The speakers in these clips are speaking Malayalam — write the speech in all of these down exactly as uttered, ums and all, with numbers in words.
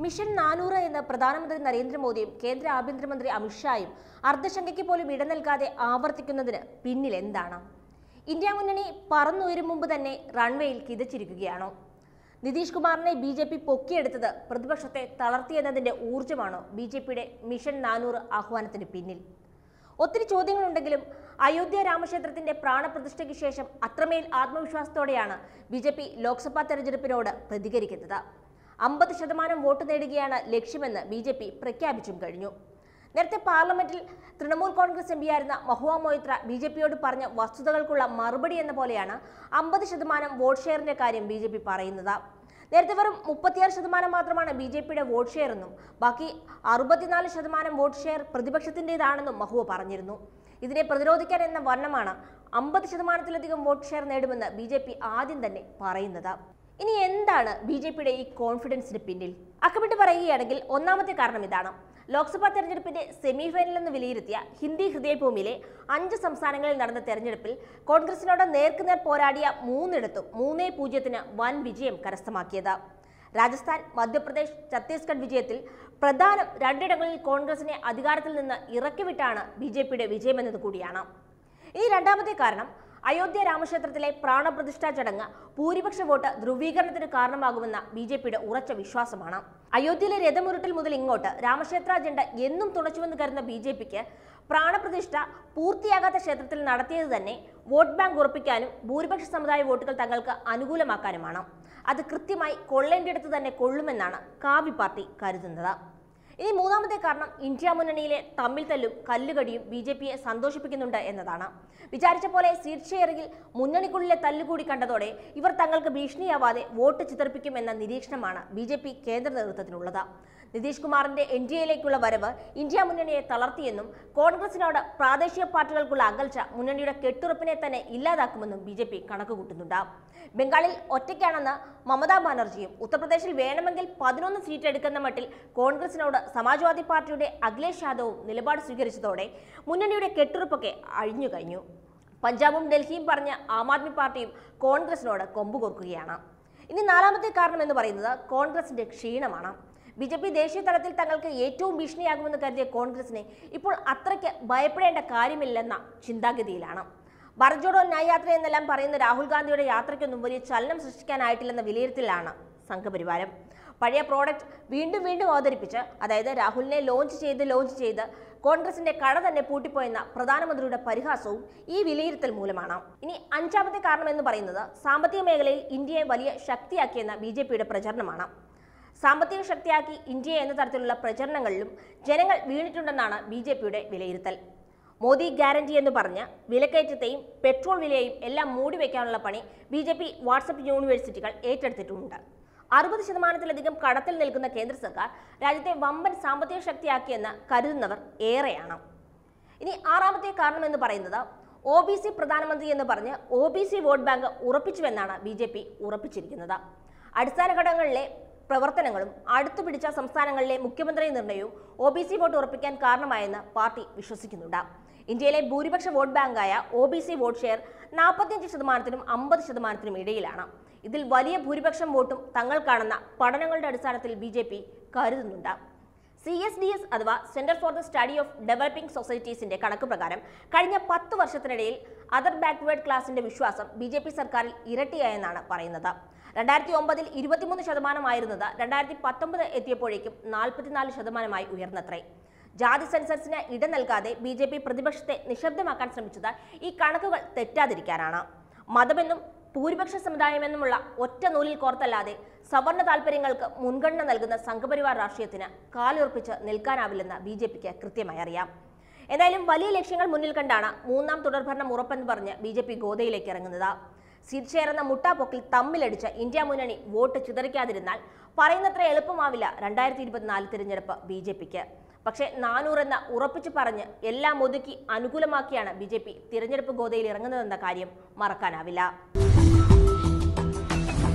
മിഷൻ നാനൂറ് എന്ന് പ്രധാനമന്ത്രി നരേന്ദ്രമോദിയും കേന്ദ്ര ആഭ്യന്തരമന്ത്രി അമിത്ഷായും അർദ്ധശങ്കയ്ക്ക് പോലും ഇട നൽകാതെ ആവർത്തിക്കുന്നതിന് പിന്നിൽ എന്താണ്? ഇന്ത്യ മുന്നണി പറന്നുയരും മുമ്പ് തന്നെ റൺവേയിൽ കിതച്ചിരിക്കുകയാണോ? നിതീഷ് കുമാറിനെ ബി ജെ പി പൊക്കിയെടുത്തത് പ്രതിപക്ഷത്തെ തളർത്തിയെന്നതിന്റെ ഊർജ്ജമാണോ ബി ജെ പിയുടെ മിഷൻ നാനൂറ് ആഹ്വാനത്തിന് പിന്നിൽ? ഒത്തിരി ചോദ്യങ്ങളുണ്ടെങ്കിലും അയോധ്യ രാമക്ഷേത്രത്തിന്റെ പ്രാണപ്രതിഷ്ഠയ്ക്ക് ശേഷം അത്രമേൽ ആത്മവിശ്വാസത്തോടെയാണ് ബി ജെ പി ലോക്സഭാ തെരഞ്ഞെടുപ്പിനോട് പ്രതികരിക്കുന്നത്. അമ്പത് ശതമാനം വോട്ട് നേടുകയാണ് ലക്ഷ്യമെന്ന് ബി ജെ പി പ്രഖ്യാപിച്ചും കഴിഞ്ഞു. നേരത്തെ പാർലമെന്റിൽ തൃണമൂൽ കോൺഗ്രസ് എം പിയായിരുന്ന മഹുവ മൊയ്ത്ര ബി ജെ പിയോട് പറഞ്ഞ വസ്തുതകൾക്കുള്ള മറുപടി എന്ന പോലെയാണ് അമ്പത് ശതമാനം വോട്ട് ഷെയറിന്റെ കാര്യം ബി ജെ പി പറയുന്നത്. നേരത്തെ വെറും മുപ്പത്തിയാറ് ശതമാനം മാത്രമാണ് ബി ജെ പിയുടെ വോട്ട് ഷെയർ എന്നും ബാക്കി അറുപത്തിനാല് ശതമാനം വോട്ട് ഷെയർ പ്രതിപക്ഷത്തിൻ്റെതാണെന്നും മഹുവ പറഞ്ഞിരുന്നു. ഇതിനെ പ്രതിരോധിക്കാൻ എന്ന വണ്ണമാണ് അമ്പത് ശതമാനത്തിലധികം വോട്ട് ഷെയർ നേടുമെന്ന് ബി ജെ പി ആദ്യം തന്നെ പറയുന്നത്. ഇനി എന്താണ് ബി ജെ പിയുടെ ഈ കോൺഫിഡൻസിന് പിന്നിൽ? അക്കമിട്ട് പറയുകയാണെങ്കിൽ ഒന്നാമത്തെ കാരണം ഇതാണ്. ലോക്സഭാ തെരഞ്ഞെടുപ്പിന്റെ സെമി ഫൈനൽ എന്ന് വിലയിരുത്തിയ ഹിന്ദി ഹൃദയഭൂമിയിലെ അഞ്ച് സംസ്ഥാനങ്ങളിൽ നടന്ന തെരഞ്ഞെടുപ്പിൽ കോൺഗ്രസിനോട് നേർക്കുനേർ പോരാടിയ മൂന്നിടത്തും മൂന്നേ പൂജ്യത്തിന് വൻ വിജയം കരസ്ഥമാക്കിയത്. രാജസ്ഥാൻ, മധ്യപ്രദേശ്, ഛത്തീസ്ഗഡ് വിജയത്തിൽ പ്രധാനം രണ്ടിടങ്ങളിൽ കോൺഗ്രസിനെ അധികാരത്തിൽ നിന്ന് ഇറക്കിവിട്ടാണ് ബി ജെ പിയുടെ വിജയമെന്നത് കൂടിയാണ്. ഇനി രണ്ടാമത്തെ കാരണം അയോധ്യ രാമക്ഷേത്രത്തിലെ പ്രാണപ്രതിഷ്ഠാ ചടങ്ങ് ഭൂരിപക്ഷ വോട്ട് ധ്രുവീകരണത്തിന് കാരണമാകുമെന്ന ബി ജെ പിയുടെ ഉറച്ച വിശ്വാസമാണ്. അയോധ്യയിലെ രഥമുരുട്ടിൽ മുതൽ ഇങ്ങോട്ട് രാമക്ഷേത്ര അജണ്ട എന്നും തുണച്ചുവെന്ന് കരുതുന്ന ബി ജെ പിക്ക് പ്രാണപ്രതിഷ്ഠ പൂർത്തിയാകാത്ത ക്ഷേത്രത്തിൽ നടത്തിയത് തന്നെ വോട്ട് ബാങ്ക് ഉറപ്പിക്കാനും ഭൂരിപക്ഷ സമുദായ വോട്ടുകൾ തങ്ങൾക്ക് അനുകൂലമാക്കാനുമാണ്. അത് കൃത്യമായി കൊള്ളേണ്ടിടത്ത് തന്നെ കൊള്ളുമെന്നാണ് കാവി പാർട്ടി കരുതുന്നത്. ഇനി മൂന്നാമത്തെ കാരണം ഇന്ത്യ മുന്നണിയിലെ തമ്മിൽ തല്ലും കല്ലുകടിയും ബി ജെ പിയെ സന്തോഷിപ്പിക്കുന്നുണ്ട് എന്നതാണ്. വിചാരിച്ച പോലെ സീറ്റ് ഷെയറിൽ മുന്നണിക്കുള്ളിലെ തല്ലുകൂടി കണ്ടതോടെ ഇവർ തങ്ങൾക്ക് ഭീഷണിയാവാതെ വോട്ട് ചിതറിപ്പിക്കുമെന്ന നിരീക്ഷണമാണ് ബി ജെ പി കേന്ദ്ര നേതൃത്വത്തിനുള്ളത്. നിതീഷ് കുമാറിന്റെ എൻ ഡി എയിലേക്കുള്ള വരവ് ഇന്ത്യ മുന്നണിയെ തളർത്തിയെന്നും കോൺഗ്രസിനോട് പ്രാദേശിക പാർട്ടികൾക്കുള്ള അകൽച്ച മുന്നണിയുടെ കെട്ടുറപ്പിനെ തന്നെ ഇല്ലാതാക്കുമെന്നും ബി ജെ പി കണക്കുകൂട്ടുന്നുണ്ട്. ബംഗാളിൽ ഒറ്റയ്ക്കാണെന്ന് മമതാ ബാനർജിയും ഉത്തർപ്രദേശിൽ വേണമെങ്കിൽ പതിനൊന്ന് സീറ്റ് എടുക്കുന്ന മട്ടിൽ കോൺഗ്രസിനോട് സമാജ്വാദി പാർട്ടിയുടെ അഖിലേഷ് യാദവും നിലപാട് സ്വീകരിച്ചതോടെ മുന്നണിയുടെ കെട്ടുറപ്പൊക്കെ അഴിഞ്ഞു കഴിഞ്ഞു. പഞ്ചാബും ഡൽഹിയും പറഞ്ഞ ആം ആദ്മി പാർട്ടിയും കോൺഗ്രസിനോട് കൊമ്പുകോർക്കുകയാണ്. ഇനി നാലാമത്തെ കാരണം എന്ന് പറയുന്നത് കോൺഗ്രസിന്റെ ക്ഷീണമാണ്. ബി ജെ പി ദേശീയ തലത്തിൽ തങ്ങൾക്ക് ഏറ്റവും ഭീഷണിയാകുമെന്ന് കരുതിയ കോൺഗ്രസിനെ ഇപ്പോൾ അത്രയ്ക്ക് ഭയപ്പെടേണ്ട കാര്യമില്ലെന്ന ചിന്താഗതിയിലാണ്. ഭാരത് ജോഡോ ന്യായ് യാത്ര എന്നെല്ലാം പറയുന്ന രാഹുൽ ഗാന്ധിയുടെ യാത്രയ്ക്കൊന്നും വലിയ ചലനം സൃഷ്ടിക്കാനായിട്ടില്ലെന്ന വിലയിരുത്തലാണ് സംഘപരിവാരം. പഴയ പ്രോഡക്റ്റ് വീണ്ടും വീണ്ടും അവതരിപ്പിച്ച്, അതായത് രാഹുലിനെ ലോഞ്ച് ചെയ്ത് ലോഞ്ച് ചെയ്ത് കോൺഗ്രസിന്റെ കട തന്നെ പൂട്ടിപ്പോയെന്ന പ്രധാനമന്ത്രിയുടെ പരിഹാസവും ഈ വിലയിരുത്തൽ മൂലമാണ്. ഇനി അഞ്ചാമത്തെ കാരണം എന്ന് പറയുന്നത് സാമ്പത്തിക മേഖലയിൽ ഇന്ത്യയെ വലിയ ശക്തിയാക്കിയെന്ന ബി ജെ പിയുടെ പ്രചരണമാണ്. സാമ്പത്തിക ശക്തിയാക്കി ഇന്ത്യ എന്ന തരത്തിലുള്ള പ്രചരണങ്ങളിലും ജനങ്ങൾ വീണിട്ടുണ്ടെന്നാണ് ബി ജെ പിയുടെ വിലയിരുത്തൽ. മോദി ഗ്യാരണ്ടി എന്ന് പറഞ്ഞ് വിലക്കയറ്റത്തെയും പെട്രോൾ വിലയെയും എല്ലാം മൂടിവെക്കാനുള്ള പണി ബി ജെ പി വാട്സപ്പ് യൂണിവേഴ്സിറ്റികൾ ഏറ്റെടുത്തിട്ടുമുണ്ട്. അറുപത് ശതമാനത്തിലധികം കടത്തിൽ നിൽക്കുന്ന കേന്ദ്ര സർക്കാർ രാജ്യത്തെ വമ്പൻ സാമ്പത്തിക ശക്തിയാക്കിയെന്ന് കരുതുന്നവർ ഏറെയാണ്. ഇനി ആറാമത്തെ കാരണം എന്ന് പറയുന്നത് ഒ ബി സി പ്രധാനമന്ത്രി എന്ന് പറഞ്ഞ് O B C vote bank ഉറപ്പിച്ചുവെന്നാണ് ബി ജെ പി ഉറപ്പിച്ചിരിക്കുന്നത്. അടിസ്ഥാന ഘടകങ്ങളിലെ പ്രവർത്തനങ്ങളും അടുത്തു പിടിച്ച സംസ്ഥാനങ്ങളിലെ മുഖ്യമന്ത്രി നിർണയവും ഒ ബി സി വോട്ട് ഉറപ്പിക്കാൻ കാരണമായെന്ന് പാർട്ടി വിശ്വസിക്കുന്നുണ്ട്. ഇന്ത്യയിലെ ഭൂരിപക്ഷ വോട്ട് ബാങ്കായ O B C vote share നാൽപ്പത്തിയഞ്ച് ശതമാനത്തിനും അമ്പത് ശതമാനത്തിനും ഇടയിലാണ്. ഇതിൽ വലിയ ഭൂരിപക്ഷം വോട്ടും തങ്ങൾക്കാണെന്ന പഠനങ്ങളുടെ അടിസ്ഥാനത്തിൽ ബി ജെ പി കരുതുന്നുണ്ട്. സി എസ് ഡി എസ് അഥവാ centre for the study of developing സൊസൈറ്റീസിന്റെ കണക്ക് പ്രകാരം കഴിഞ്ഞ പത്ത് വർഷത്തിനിടയിൽ അതർ ബാക്ക്വേർഡ് ക്ലാസിന്റെ വിശ്വാസം ബി ജെ പി സർക്കാരിൽ ഇരട്ടിയായെന്നാണ് പറയുന്നത്. രണ്ടായിരത്തി ഒമ്പതിൽ ഇരുപത്തിമൂന്ന് ശതമാനമായിരുന്നത് രണ്ടായിരത്തി പത്തൊമ്പത് എത്തിയപ്പോഴേക്കും നാൽപ്പത്തിനാല് ശതമാനമായി ഉയർന്നത്രേ. ജാതി സെൻസസിന് ഇട നൽകാതെ ബി ജെ പി പ്രതിപക്ഷത്തെ നിശബ്ദമാക്കാൻ ശ്രമിച്ചത് ഈ കണക്കുകൾ തെറ്റാതിരിക്കാനാണ്. മതമെന്നും ഭൂരിപക്ഷ സമുദായമെന്നുമുള്ള ഒറ്റ നൂലിൽ കോർത്തല്ലാതെ സവർണ താല്പര്യങ്ങൾക്ക് മുൻഗണന നൽകുന്ന സംഘപരിവാർ രാഷ്ട്രീയത്തിന് കാലുറപ്പിച്ച് നിൽക്കാനാവില്ലെന്ന് ബി ജെ പിക്ക് കൃത്യമായി അറിയാം. എന്തായാലും വലിയ ലക്ഷ്യങ്ങൾ മുന്നിൽ കണ്ടാണ് മൂന്നാം തുടർഭരണം ഉറപ്പെന്ന് പറഞ്ഞ് ബി ജെ പി ഗോതയിലേക്ക് ഇറങ്ങുന്നത്. സീറ്റ് ഷെയർ എന്ന മുട്ടാപ്പൊക്കിൽ തമ്മിലടിച്ച് ഇന്ത്യ മുന്നണി വോട്ട് ചിതറിക്കാതിരുന്നാൽ പറയുന്നത്ര എളുപ്പമാവില്ല രണ്ടായിരത്തി ഇരുപത്തിനാല് തിരഞ്ഞെടുപ്പ് ബി ജെ പിക്ക്. പക്ഷേ നാനൂറെന്ന ഉറപ്പിച്ചു പറഞ്ഞ് എല്ലാം ഒതുക്കി അനുകൂലമാക്കിയാണ് ബി ജെ പി തിരഞ്ഞെടുപ്പ് ഗോതയിൽ ഇറങ്ങുന്നതെന്ന കാര്യം മറക്കാനാവില്ല.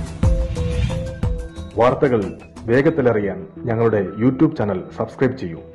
വാർത്തകൾ വേഗത്തിലറിയാൻ ഞങ്ങളുടെ യൂട്യൂബ് ചാനൽ സബ്സ്ക്രൈബ് ചെയ്യൂ.